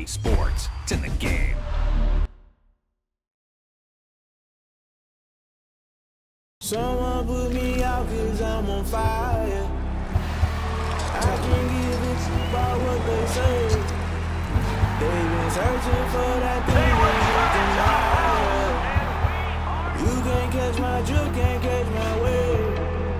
Sports. It's in the game. Someone put me out 'cause I'm on fire. I can't give a shit about what they say. They've been searching for that thing that you can't catch my drift, can't catch my wave.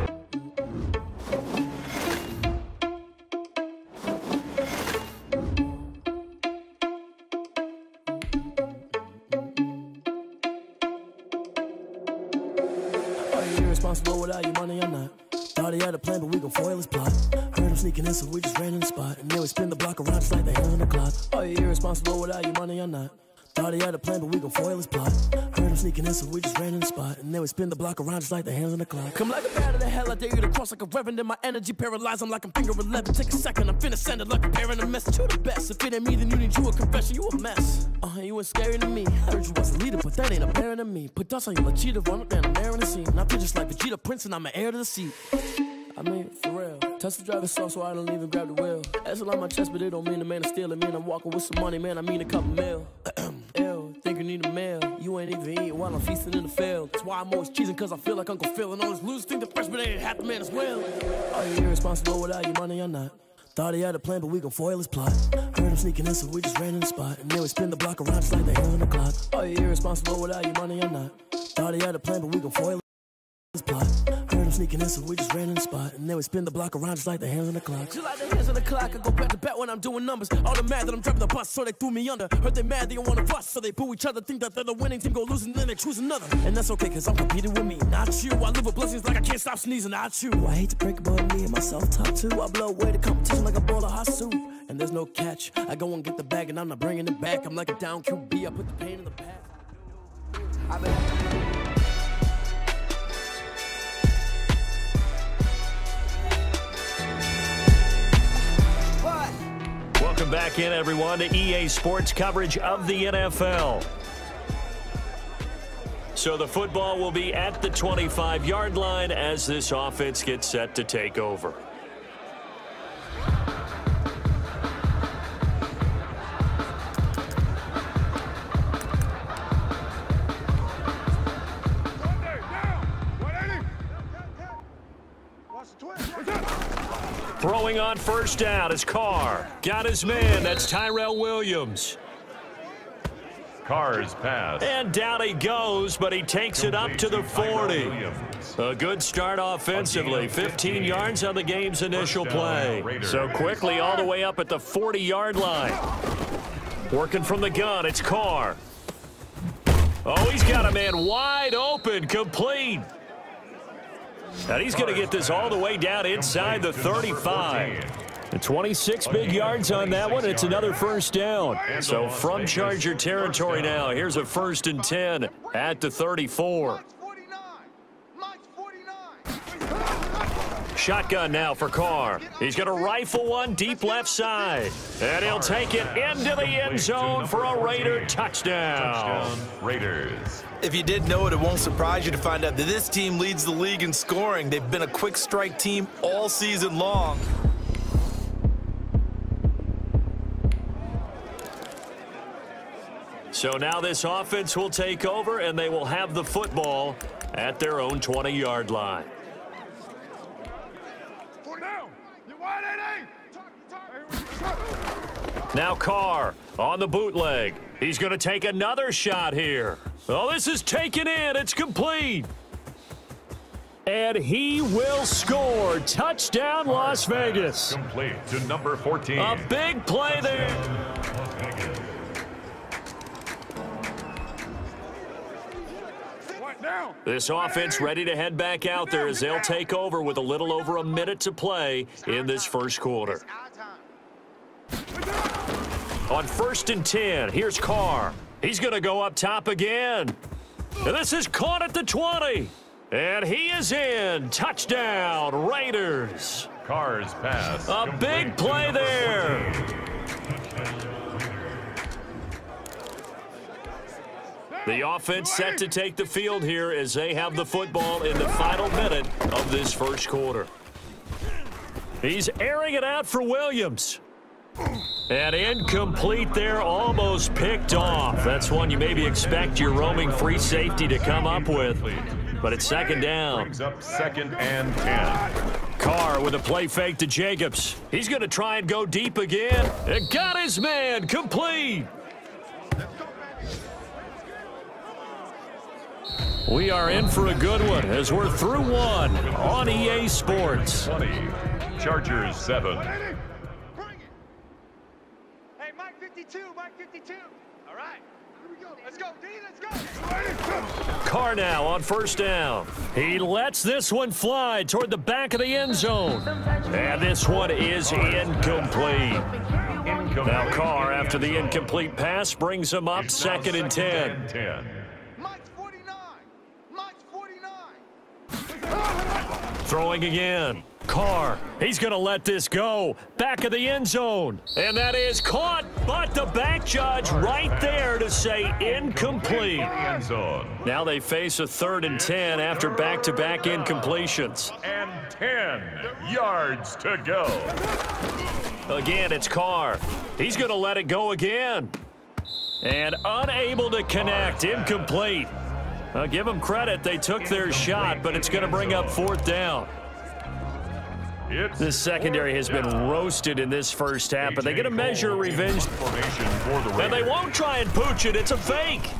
Responsible without your money, I'm not. Thought he had a plan, but we gon' foil his plot. Heard him sneaking in, so we just ran in the spot. And then we spin the block around just like the hands on the clock. Oh, you're irresponsible without your money, I'm not. Thought he had a plan, but we gon' foil his plot. Heard him sneaking in, so we just ran in the spot. And then we spin the block around just like the hands on the clock. Come like a bat of the hell, I dare you to cross like a reverend. And my energy paralyzed, I'm like I'm finger 11. Take a second, I'm finna send it like a parent a message to the best. If it ain't me, then you need you a confession, you a mess. You ain't scary to me. Heard you was a leader, but that ain't apparent to me. Put dust on you like cheetah, run up down the air in the scene. Now I just like Vegeta Prince, and I'm an heir to the seat. I mean, for real. Touch the driver's sauce so I don't even grab the wheel. That's on my chest, but it don't mean the man is stealing. Man, I'm walking with some money, man, I mean a couple mil. Ew, think you need a meal. You ain't even eating while I'm feasting in the field. That's why I'm always cheesing, cause I feel like Uncle Phil. And all those losers think the freshman ain't half the man as well. Are you irresponsible without your money or not? Thought he had a plan, but we gon' foil his plot. Heard him sneaking in, so we just ran in the spot. And then we spin the block around just like the hands on the clock. Are you irresponsible without your money or not? Thought he had a plan, but we gon' foil his plot. Heard him sneaking in, so we just ran in the spot. And then we spin the block around just like the hands on the clock. Just like the hands on the clock, I go back to back when I'm doing numbers. All the mad that I'm driving the bus, so they threw me under. Heard they mad, they don't wanna bust, so they boo each other. Think that they're the winning team, go losing, then they choose another. And that's okay, cause I'm competing with me, not you. I live with blessings like I can't stop sneezing, not you. I hate to break about me and my self-talk too. I blow away the competition like a bowl of hot soup. And there's no catch, I go and get the bag and I'm not bringing it back. I'm like a down QB, I put the pain in the past. Welcome back in, everyone, to EA Sports coverage of the NFL. So the football will be at the 25-yard line as this offense gets set to take over. Throwing on first down is Carr. Got his man. That's Tyrell Williams. Carr's pass. And down he goes, but he takes it up to the 40. A good start offensively. 15 yards on the game's initial play. So quickly all the way up at the 40-yard line. Working from the gun, it's Carr. Oh, he's got a man wide open, complete. And he's going to get this all the way down inside the 35. 26 big yards on that one. It's another first down. So from Charger territory now, here's a 1st and 10 at the 34. Shotgun now for Carr. He's going to rifle one deep left side. And he'll take it into the end zone for a Raider touchdown. Raiders. If you didn't know it, it won't surprise you to find out that this team leads the league in scoring. They've been a quick strike team all season long. So now this offense will take over, and they will have the football at their own 20-yard line. Now Carr on the bootleg. He's going to take another shot here. Oh, this is taken in. It's complete. And he will score. Touchdown, Las Vegas. Complete to number 14. A big play there. This offense ready to head back out there as they'll take over with a little over a minute to play in this first quarter. On 1st and 10, here's Carr. He's going to go up top again. And this is caught at the 20. And he is in. Touchdown, Raiders. Carr's pass. A big play there. The offense set to take the field here as they have the football in the final minute of this first quarter. He's airing it out for Williams. And incomplete there, almost picked off. That's one you maybe expect your roaming free safety to come up with. But it's second down. Brings up 2nd and 10. Carr with a play fake to Jacobs. He's going to try and go deep again. And got his man complete. We are in for a good one as we're through one on EA Sports. 20. Chargers 7. Hey, Mike 52, Mike 52. All right. Here we go. Let's go, D, let's go. Carr now on first down. He lets this one fly toward the back of the end zone. And this one is incomplete. Now Carr, after the incomplete pass, brings him up 2nd and 10. Mike's 49. Mike's 49. Throwing again. Carr, he's going to let this go. Back of the end zone. And that is caught, but the back judge right there to say incomplete. End zone. Now they face a 3rd and 10 after back-to-back incompletions. And 10 yards to go. Again, it's Carr. He's going to let it go again. And unable to connect, incomplete. I'll give them credit. They took their shot, but it's going to bring up 4th down. This secondary has been roasted in this first half, but they get a measure of revenge. And they won't try and pooch it. It's a fake.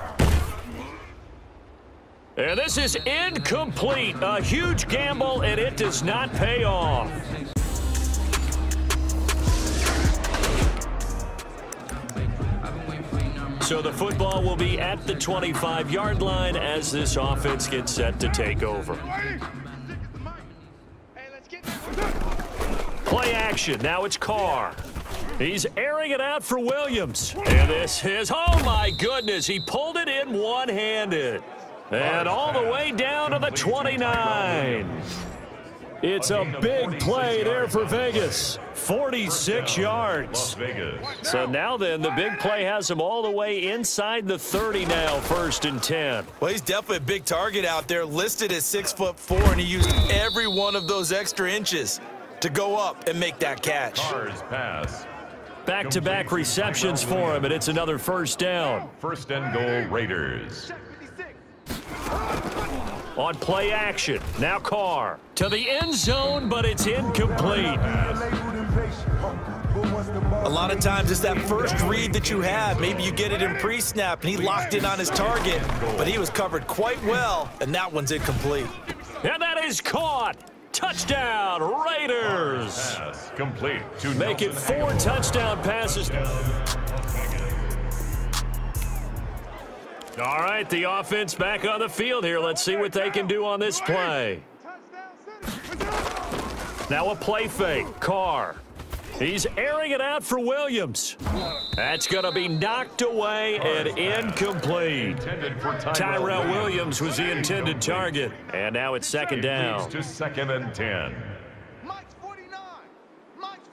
And this is incomplete. A huge gamble, and it does not pay off. So the football will be at the 25-yard line as this offense gets set to take over. Play action. Now it's Carr. He's airing it out for Williams. And this is, oh my goodness, he pulled it in one-handed. And all the way down to the 29. It's a big play there for Vegas. 46 yards. So now then, the big play has him all the way inside the 30 now, 1st and 10. Well, he's definitely a big target out there, listed at 6'4", and he used every one of those extra inches to go up and make that catch. Carr's pass. Back-to-back receptions for him, and it's another 1st down. 1st and goal, Raiders. On play action, now Carr to the end zone, but it's incomplete. A lot of times it's that first read that you have. Maybe you get it in pre-snap, and he locked in on his target, but he was covered quite well, and that one's incomplete. And that is caught. Touchdown, Raiders. Pass complete to Make it 4 touchdown passes. All right, the offense back on the field here. Let's see what they can do on this play. Now a play fake. Carr. He's airing it out for Williams. That's going to be knocked away and incomplete. Tyrell Williams was the intended target. And now it's 2nd down. To 2nd and 10. Mike's 49. Mike's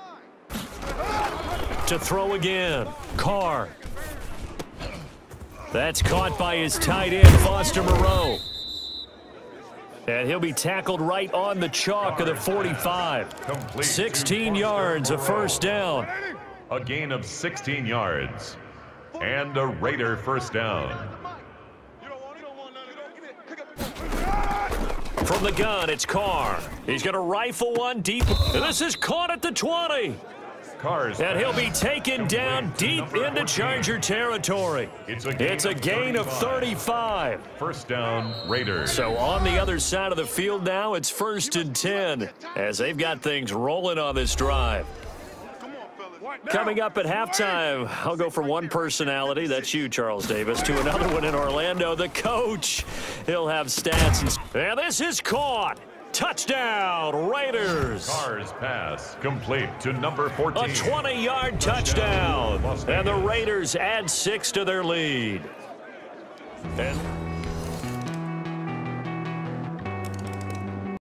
49. To throw again. Carr. That's caught by his tight end, Foster Moreau. And he'll be tackled right on the chalk of the 45. 16 yards, a 1st down. A gain of 16 yards. And a Raider 1st down. From the gun, it's Carr. He's going to rifle one deep. And this is caught at the 20. And he'll be taken down deep into Charger territory. It's a gain of 35. 1st down, Raiders. So on the other side of the field now, it's 1st and 10 as they've got things rolling on this drive. Coming up at halftime, I'll go from one personality, that's you, Charles Davis, to another one in Orlando, the coach. He'll have stats. And this is caught. Touchdown, Raiders. Carr's pass complete to number 14. A 20-yard touchdown. And the Raiders add 6 to their lead. And